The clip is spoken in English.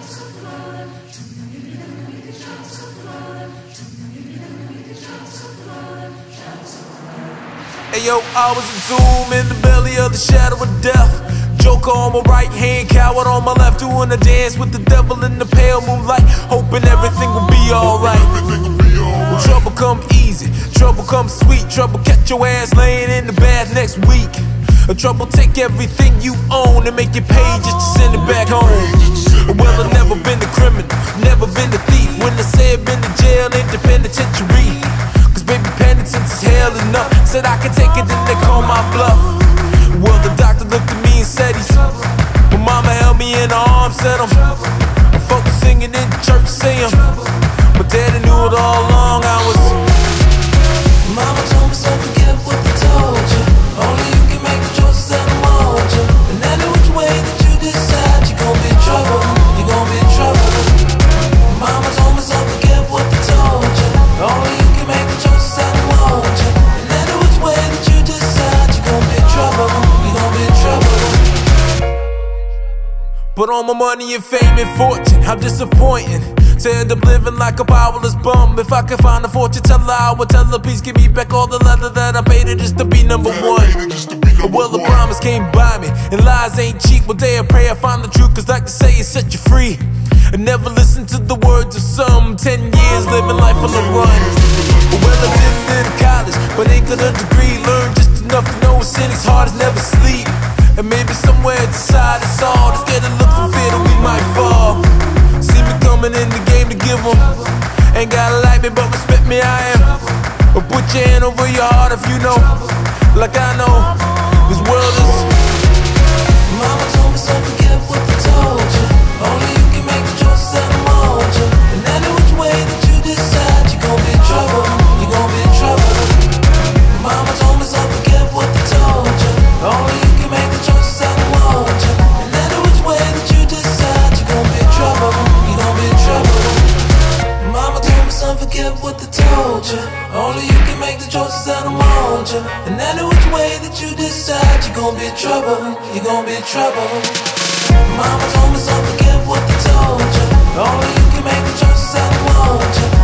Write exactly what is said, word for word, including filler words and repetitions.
Hey yo, I was a tomb in the belly of the shadow of death. Joker on my right hand, coward on my left, doing a dance with the devil in the pale moonlight, hoping everything will be alright. When trouble come easy, trouble come sweet, trouble catch your ass laying in the bath next week. A trouble take everything you own and make you pay just to send it back home. Well, I've never been a criminal, never been a thief. When I say I've been to jail in the penitentiary, cause baby penitence is hell enough. Said I could take it, then they call my bluff. Well, the doctor looked at me and said he's, my mama held me in her arms, said I'm, and folks singing in church saying, my daddy knew it all along. I was, mama told me, so forget what they told you. Only you can make the choices that mold you. And any which way that you decide, you're gonna be in trouble. You're gonna be in trouble. Mama told me, so forget what they told you. Only you can make the choices that mold you. And any which way that you decide, you're gonna be in trouble. You're gonna be in trouble. but all my money and fame and fortune, how disappointing to end up living like a powerless bum. If I could find a fortune teller, I would tell her, please give me back all the leather that I paid her just to be number one. Well, the promise came by me, and lies ain't cheap. One day I pray I find the truth, cause like they say, it set you free. And never listen to the words of some. Ten years living life on the run. Well, I did a little college, but ain't got a degree. Learned just enough to know a cynic's heart is never sleep. And maybe somewhere inside it's all to scared to look for fear that we might fall. See me coming in the game to give them. Ain't gotta like me, but respect me, I am. But put your hand over your heart if you know, like I know, this world is. Mama told me, so forget what they told you. Only you can make the choices that mold you. And any which way that you decide, you're gonna be in trouble. You're gonna be in trouble. Mama told me, so forget what they told you. Only you can make the choices that mold you. And any which way that you decide, you're gonna be in trouble. You're gonna be in trouble. Mama told me, son, forget what they told you. Only you can make the choices that mold you. And any which way that you decide, you're gonna be in trouble. You're gonna be in trouble. Mama told me, son, forget what they told you. Only you can make the choices that mold you.